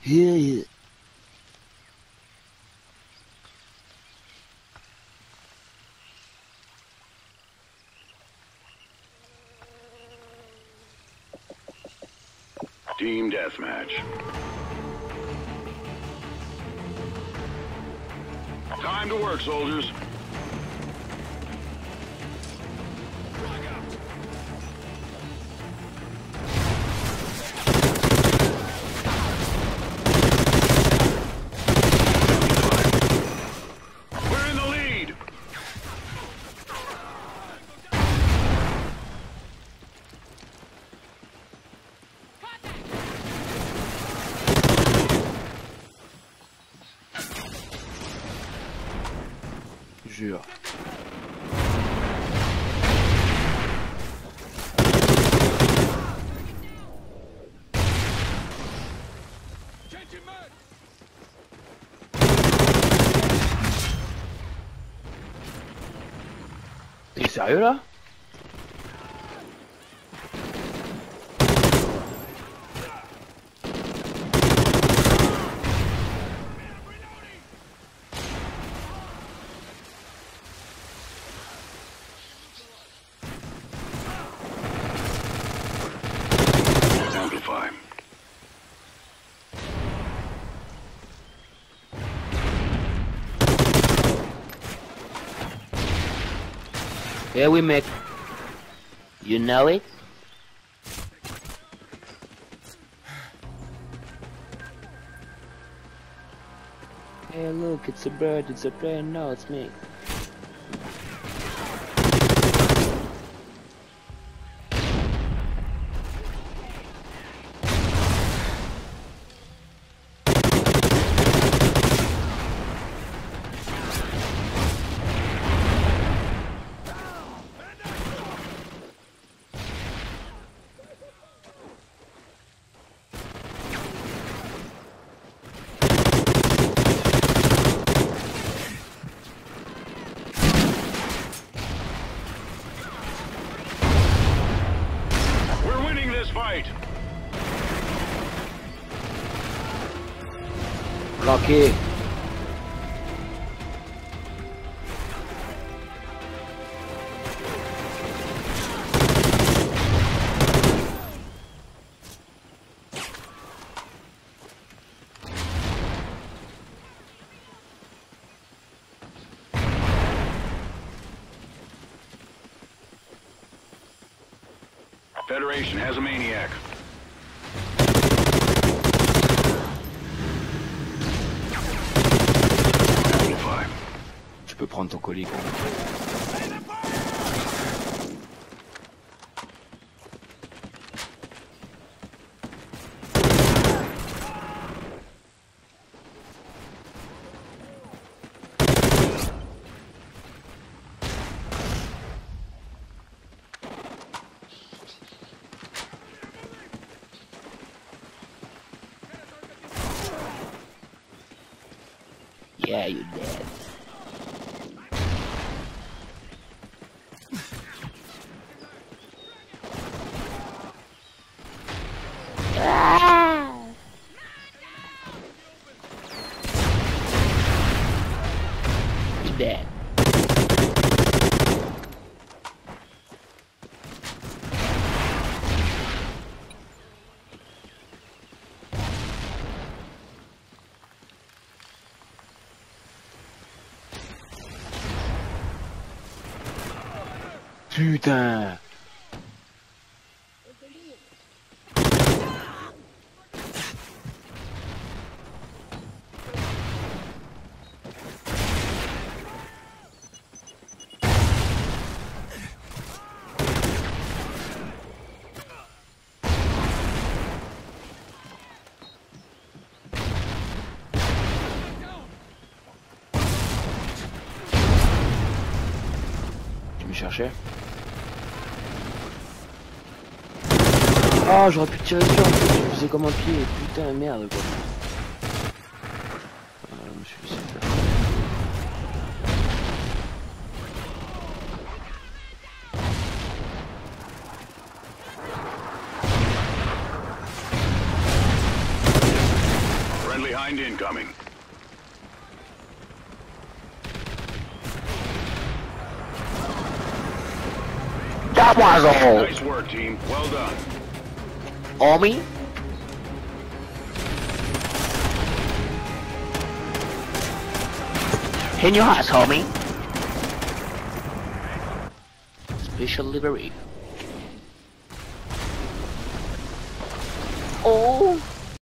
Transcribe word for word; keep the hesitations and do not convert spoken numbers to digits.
Yeah, yeah. Team deathmatch. Time to work, soldiers. We're in the lead. Jure. T'es sérieux là? Amplify. Yeah, we make. You know it? Hey, look, it's a bird, it's a plane. No, it's me. We're winning this fight. Bloqué. Federation has a maniac. Amplify. Tu peux prendre ton colis, quoi. Yeah, you dead. Ah! You dead. Putain. Tu me cherchais? Oh, j'aurais pu tirer dessus en plus, je faisais comme un pied, putain, merde quoi. Ah, je me suis laissé faire. behind incoming. That was all. Nice work, team. Well done. Omi? In your house, homie. Special delivery. Oh.